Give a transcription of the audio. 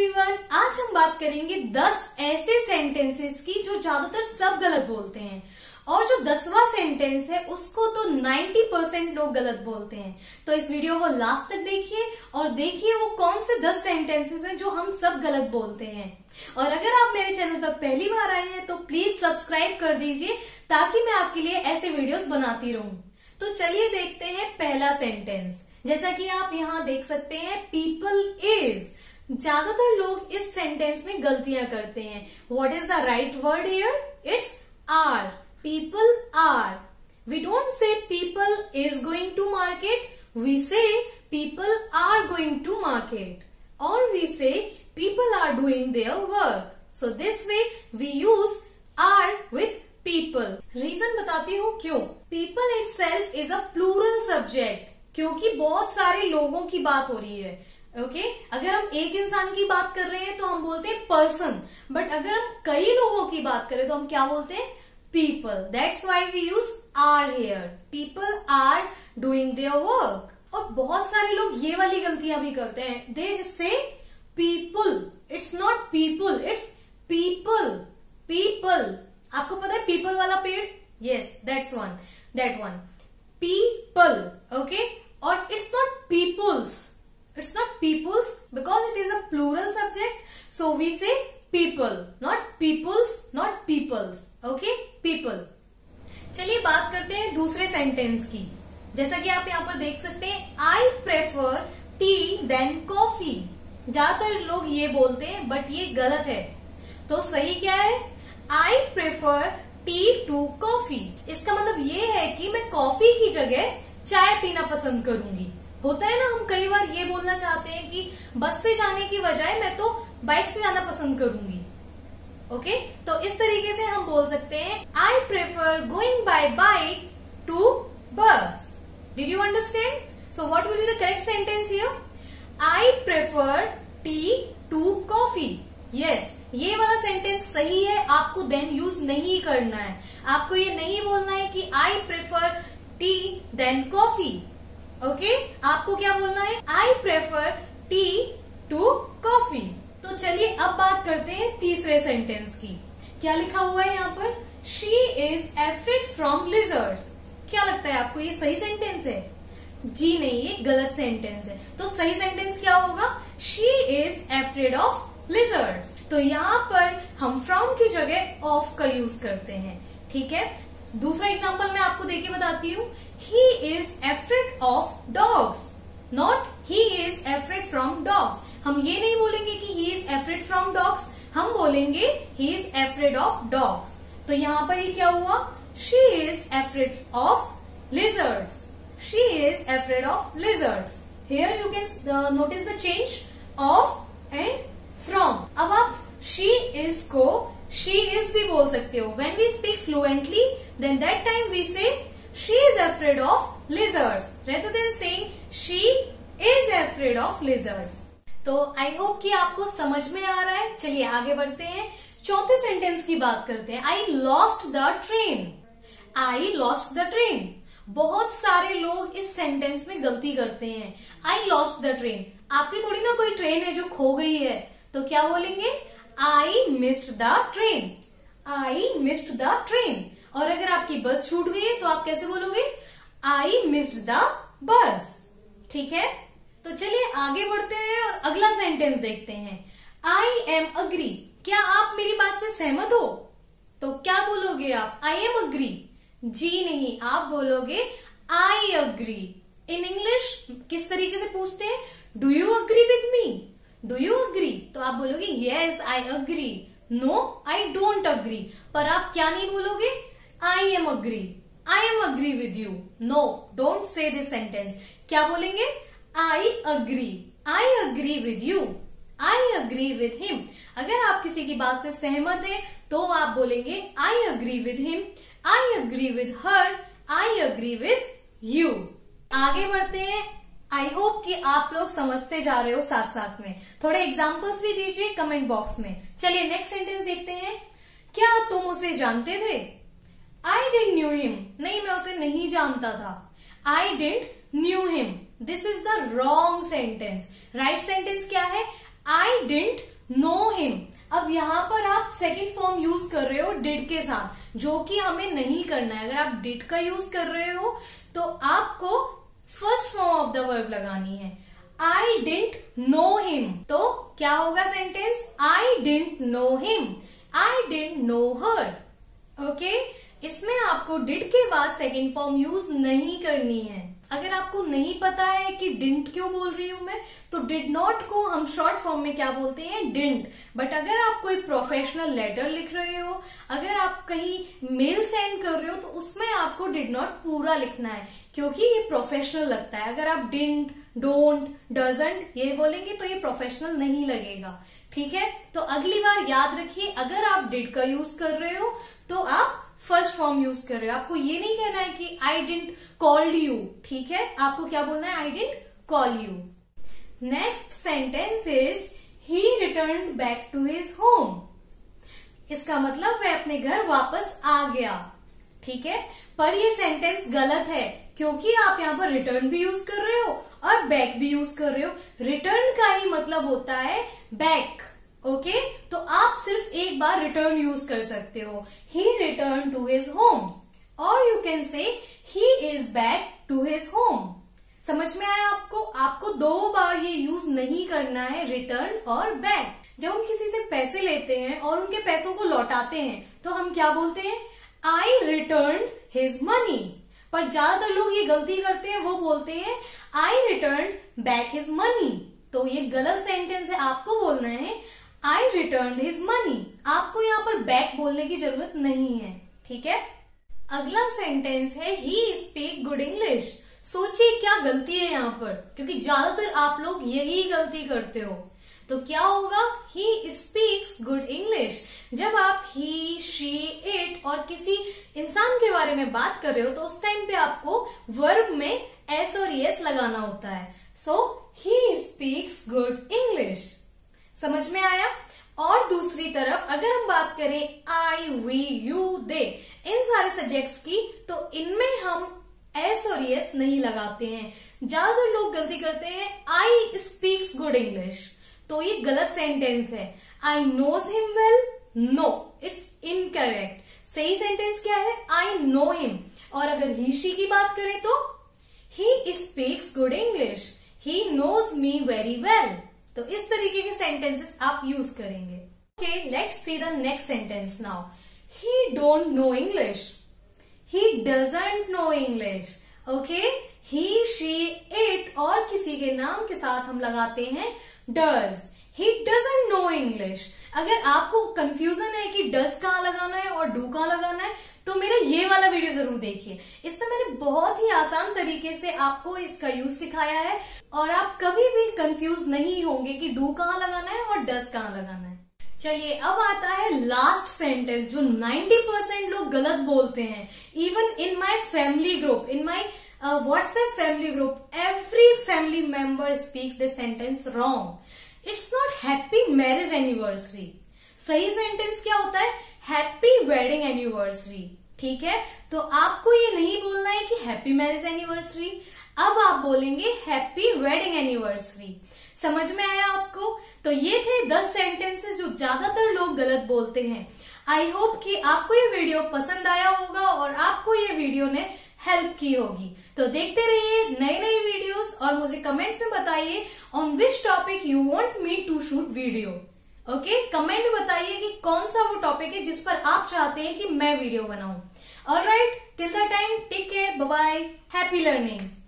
Everyone, आज हम बात करेंगे 10 ऐसे सेंटेंसेस की जो ज्यादातर सब गलत बोलते हैं और जो 10वां सेंटेंस है उसको तो 90% लोग गलत बोलते हैं। तो इस वीडियो को लास्ट तक देखिए और देखिए वो कौन से 10 सेंटेंसेस हैं जो हम सब गलत बोलते हैं। और अगर आप मेरे चैनल पर पहली बार आए हैं तो प्लीज सब्सक्राइब कर दीजिए ताकि मैं आपके लिए ऐसे वीडियोस बनाती रहूं। तो चलिए देखते हैं पहला सेंटेंस। जैसा कि आप यहाँ देख सकते हैं, पीपल इज। ज्यादातर लोग इस सेंटेंस में गलतियां करते हैं। What is the right word here? It's are. People are. We don't say people is going to market, we say people are going to market, और we say people are doing their work. So this way we use are with people. Reason बताती हूँ क्यों। People itself is a plural subject, क्योंकि बहुत सारे लोगों की बात हो रही है। ओके अगर हम एक इंसान की बात कर रहे हैं तो हम बोलते हैं पर्सन, बट अगर हम कई लोगों की बात करें तो हम क्या बोलते हैं? People. That's why we use are here. People are doing their work. और बहुत सारे लोग ये वाली गलतियां भी करते हैं। They say people, it's not people, it's people. People, आपको पता है पीपल वाला पेड़? Yes, that's one, that one. People, okay. और it's not peoples, it's not peoples because it is a plural subject, so we say people, not peoples, not peoples. Okay, people. चलिए बात करते हैं दूसरे सेंटेंस की। जैसा कि आप यहाँ पर देख सकते हैं, I prefer tea than coffee। ज्यादातर लोग ये बोलते हैं बट ये गलत है। तो सही क्या है? I prefer tea to coffee। इसका मतलब ये है कि मैं कॉफी की जगह चाय पीना पसंद करूंगी। होता है ना, हम कई बार ये बोलना चाहते हैं कि बस से जाने की बजाय मैं तो बाइक से जाना पसंद करूंगी। ओके तो इस तरीके से हम बोल सकते हैं, I prefer going by bike to bus. Did you understand? So what will be the correct sentence here? I prefer tea to coffee. Yes, ये वाला सेंटेंस सही है। आपको देन यूज नहीं करना है। आपको ये नहीं बोलना है कि I prefer tea then coffee. Okay आपको क्या बोलना है? I prefer tea to coffee. तो चलिए अब बात करते हैं तीसरे सेंटेंस की। क्या लिखा हुआ है यहाँ पर? She is afraid from lizards. क्या लगता है आपको, ये सही सेंटेंस है? जी नहीं, ये गलत सेंटेंस है। तो सही सेंटेंस क्या होगा? She is afraid of lizards. तो यहाँ पर हम फ्रॉम की जगह ऑफ का यूज करते हैं। ठीक है, दूसरा एग्जाम्पल मैं आपको देके बताती हूँ। He is afraid of dogs, not he is afraid from dogs। हम ये नहीं बोलेंगे कि he is afraid from dogs, हम बोलेंगे he is afraid of dogs। तो यहाँ पर ये क्या हुआ? She is afraid of lizards। She is afraid of lizards। Here you can notice the change of and from। अब आप she is को she is भी बोल सकते हो। When we speak fluently, then that time we say she is afraid of lizards rather than saying she is afraid of lizards। तो I hope कि आपको समझ में आ रहा है। चलिए आगे बढ़ते हैं, चौथे सेंटेंस की बात करते हैं। I lost the train. I lost the train. बहुत सारे लोग इस सेंटेंस में गलती करते हैं। I lost the train. आपकी थोड़ी ना कोई ट्रेन है जो खो गई है, तो क्या बोलेंगे? I missed the train. I missed the train. और अगर आपकी बस छूट गई है तो आप कैसे बोलोगे? आई मिस्ड द बस। ठीक है, तो चलिए आगे बढ़ते हैं और अगला सेंटेंस देखते हैं। I am agree. क्या आप मेरी बात से सहमत हो? तो क्या बोलोगे आप? आई एम अग्री। जी नहीं, आप बोलोगे आई अग्री। इन इंग्लिश किस तरीके से पूछते हैं? Do you agree with me? Do you agree? तो आप बोलोगे yes I agree. No I don't agree. पर आप क्या नहीं बोलोगे? I am agree. I am agree with you. No, don't say this sentence. क्या बोलेंगे? I agree. I agree with you. I agree with him. अगर आप किसी की बात से सहमत हैं तो आप बोलेंगे I agree with him. I agree with her. I agree with you. आगे बढ़ते हैं। आई होप कि आप लोग समझते जा रहे हो साथ साथ में। थोड़े एग्जाम्पल्स भी दीजिए कमेंट बॉक्स में। चलिए नेक्स्ट सेंटेंस देखते हैं। क्या तुम उसे जानते थे? I didn't knew him। नहीं, मैं उसे नहीं जानता था। I didn't knew him। This is the wrong sentence। Right sentence क्या है? I didn't second form use कर रहे हो डिड के साथ, जो कि हमें नहीं करना है। अगर आप डिड का यूज कर रहे हो तो आपको first form of the verb लगानी है। आई डिडंट नो हिम, तो क्या होगा sentence? I didn't know him, I didn't know her. Okay, इसमें आपको डिड के बाद सेकंड फॉर्म यूज नहीं करनी है। अगर आपको नहीं पता है कि डिडंट क्यों बोल रही हूं मैं, तो डिड नॉट को हम शॉर्ट फॉर्म में क्या बोलते हैं? डिडंट। बट अगर आप कोई प्रोफेशनल लेटर लिख रहे हो, अगर आप कहीं मेल सेंड कर रहे हो, तो उसमें आपको डिड नॉट पूरा लिखना है, क्योंकि ये प्रोफेशनल लगता है। अगर आप डिडंट, डोंट, डजंट ये बोलेंगे तो ये प्रोफेशनल नहीं लगेगा। ठीक है, तो अगली बार याद रखिए, अगर आप डिड का यूज कर रहे हो तो आप फर्स्ट फॉर्म यूज कर रहे हो। आपको ये नहीं कहना है कि आई डिडंट कॉल्ड यू। ठीक है, आपको क्या बोलना है? I didn't call you. Next sentence is he returned back to his home. इसका मतलब वह अपने घर वापस आ गया। ठीक है, पर ये सेंटेंस गलत है, क्योंकि आप यहाँ पर रिटर्न भी यूज कर रहे हो और बैक भी यूज कर रहे हो। रिटर्न का ही मतलब होता है बैक। ओके, तो आप सिर्फ एक बार रिटर्न यूज कर सकते हो। He return to his home, और you can say he is back to his home. समझ में आया आपको? आपको दो बार ये यूज नहीं करना है, रिटर्न और बैक। जब हम किसी से पैसे लेते हैं और उनके पैसों को लौटाते हैं, तो हम क्या बोलते हैं? I return his money. पर ज्यादातर लोग ये गलती करते हैं, वो बोलते हैं I return back his money. तो ये गलत सेंटेंस है। आपको बोलना है आई रिटर्न हिज मनी। आपको यहाँ पर बैक बोलने की जरूरत नहीं है। ठीक है, अगला सेंटेंस है ही स्पीक गुड इंग्लिश। सोचिए क्या गलती है यहाँ पर, क्योंकि ज्यादातर आप लोग यही गलती करते हो। तो क्या होगा? He speaks good English. जब आप ही, शी, इट और किसी इंसान के बारे में बात कर रहे हो, तो उस टाइम पे आपको वर्ब में एस और एस लगाना होता है। So he speaks good English. समझ में आया? और दूसरी तरफ अगर हम बात करें आई, वी, यू, दे, इन सारे सब्जेक्ट्स की, तो इनमें हम एस और एस नहीं लगाते हैं। ज्यादातर लोग गलती करते हैं आई स्पीक्स गुड इंग्लिश, तो ये गलत सेंटेंस है। I knows him well, no, it's incorrect. सही सेंटेंस क्या है? I know him. और अगर ही, शी की बात करें तो he speaks good English, he knows me very well. तो इस तरीके के सेंटेंसेस आप यूज करेंगे। Okay, let's see the next sentence now. He don't know English, he doesn't know English. Okay, he, she, it और किसी के नाम के साथ हम लगाते हैं does. He doesn't know English. अगर आपको कंफ्यूजन है कि डज कहाँ लगाना है और डू कहाँ लगाना है, तो मेरा ये वाला वीडियो जरूर देखिए। इसमें मैंने बहुत ही आसान तरीके से आपको इसका यूज सिखाया है, और आप कभी भी कंफ्यूज नहीं होंगे कि डू कहाँ लगाना है और डज कहाँ लगाना है। चलिए, अब आता है लास्ट सेंटेंस, जो 90% लोग गलत बोलते हैं। Even in my family group, in my WhatsApp family group, every family member speaks this sentence wrong. It's not happy marriage anniversary. सही सेंटेंस क्या होता है? Happy wedding anniversary. ठीक है, तो आपको ये नहीं बोलना है कि हैप्पी मैरिज एनिवर्सरी, अब आप बोलेंगे हैप्पी वेडिंग एनिवर्सरी। समझ में आया आपको? तो ये थे 10 सेंटेंसेस जो ज्यादातर लोग गलत बोलते हैं। आई होप कि आपको ये वीडियो पसंद आया होगा और आपको ये वीडियो ने हेल्प की होगी। तो देखते रहिए नई नई वीडियोस, और मुझे कमेंट्स में बताइए on which topic you want me to shoot video. Okay, comment में बताइए कि कौन सा वो टॉपिक है जिस पर आप चाहते हैं कि मैं वीडियो बनाऊं। Alright, till the time, take care, bye bye, happy learning.